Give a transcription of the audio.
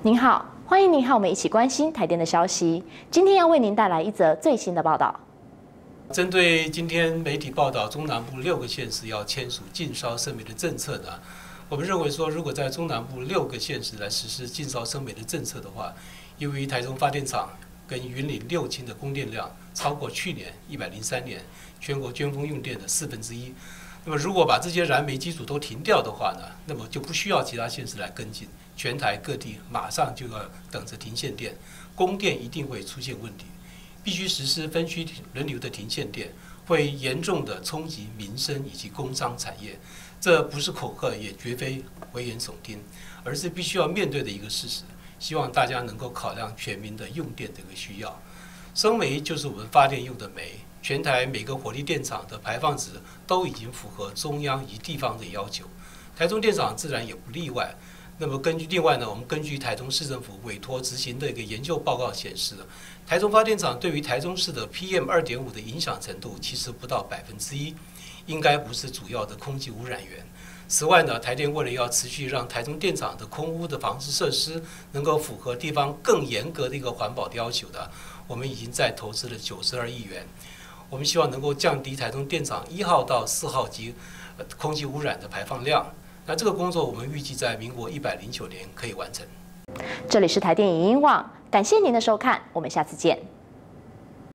您好，欢迎您和我们一起关心台电的消息。今天要为您带来一则最新的报道。 针对今天媒体报道中南部6个县市要签署禁烧生煤的政策呢，我们认为说，如果在中南部6个县市来实施禁烧生煤的政策的话，由于台中发电厂跟云林6轻的供电量超过去年103年全国尖峰用电的1/4。那么，如果把这些燃煤机组都停掉的话呢，那么就不需要其他县市来跟进，全台各地马上就要等着停限电，供电一定会出现问题，必须实施分区轮流的停限电，会严重的冲击民生以及工商产业。这不是口贺，也绝非危言耸听，而是必须要面对的一个事实。希望大家能够考量全民的用电这个需要。生煤就是我们发电用的煤。全台每个火力电厂的排放值都已经符合中央及地方的要求，台中电厂自然也不例外。那么另外呢，我们根据台中市政府委托执行的一个研究报告显示，台中发电厂对于台中市的 PM2.5 的影响程度其实不到1%，应该不是主要的空气污染源。此外呢，台电为了要持续让台中电厂的空污的防治设施能够符合地方更严格的一个环保的要求的，我们已经在投资了92亿元。我们希望能够降低台中电厂1号到4号机空气污染的排放量。那这个工作我们预计在民国109年可以完成。 这里是台电影音网，感谢您的收看，我们下次见。